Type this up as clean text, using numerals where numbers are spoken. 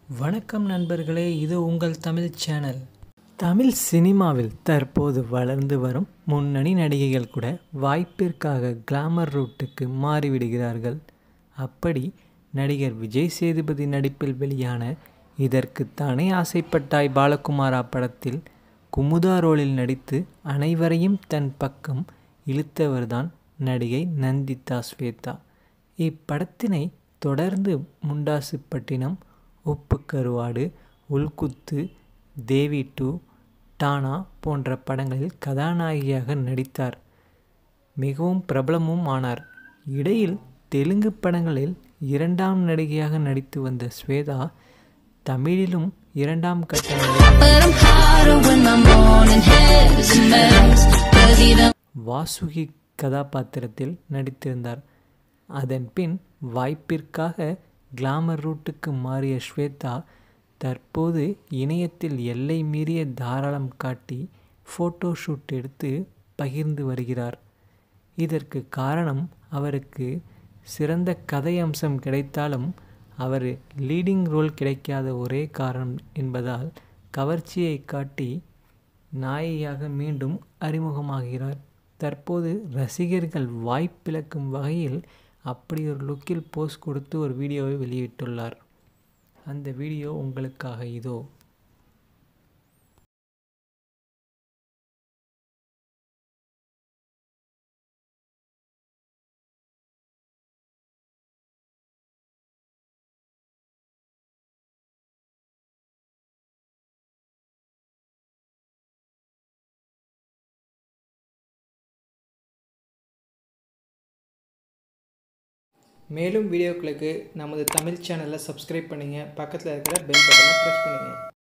வணக்கம் நண்பர்களே, இது உங்கள் தமிழ் சேனல். தமிழ் சினிமாவில் தற்போது வளர்ந்து வரும் முன்னணி நடிகைகள் கூட வாய்ப்பிற்காக கிளாமர் ரூட்டுக்கு மாறிவிடுகிறார்கள். அப்படி நடிகர் விஜய் சேதுபதி நடிப்பில் வெளியான இதற்குத்தானே ஆசைப்பட்டாய் பாலகுமாரா படத்தில் குமுதா ரோலில் நடித்து அனைவரையும் தன் பக்கம் இழுத்தவர்தான் நடிகை நந்திதா ஸ்வேதா. இப்படத்தினை தொடர்ந்து முண்டாசுப்பட்டினம், உப்பு கருவாடு, உள்குத்து, தேவி 2, டானா போன்ற படங்களில் கதாநாயகியாக நடித்தார். மிகவும் பிரபலமும் ஆனார். இடையில் தெலுங்கு படங்களில் இரண்டாம் நடிகையாக நடித்து வந்த ஸ்வேதா தமிழிலும் இரண்டாம் கட்ட வாசுகி கதாபாத்திரத்தில் நடித்திருந்தார். அதன் பின் வாய்ப்பிற்காக கிளாமர் ரூட்டுக்கு மாறிய ஸ்வேதா தற்போது இணையத்தில் எல்லை மீறிய தாராளம் காட்டி ஃபோட்டோ ஷூட் எடுத்து பகிர்ந்து வருகிறார். இதற்கு காரணம் அவருக்கு சிறந்த கதை அம்சம் கிடைத்தாலும் அவர் லீடிங் ரோல் கிடைக்காத ஒரே காரணம் என்பதால் கவர்ச்சியை காட்டி நாயகியாக மீண்டும் அறிமுகமாகிறார். தற்போது ரசிகர்கள் வாய்ப்பிழக்கும் வகையில் அப்படி ஒரு லுக்கில் போஸ் கொடுத்து ஒரு வீடியோவை வெளியிட்டுள்ளார். அந்த வீடியோ உங்களுக்காக இதோ. மேலும் வீடியோக்களுக்கு நமது தமிழ் சேனலை சப்ஸ்கிரைப் பண்ணுங்கள். பக்கத்தில் இருக்கிற பெல் பட்டனை ப்ரெஸ் பண்ணுங்கள்.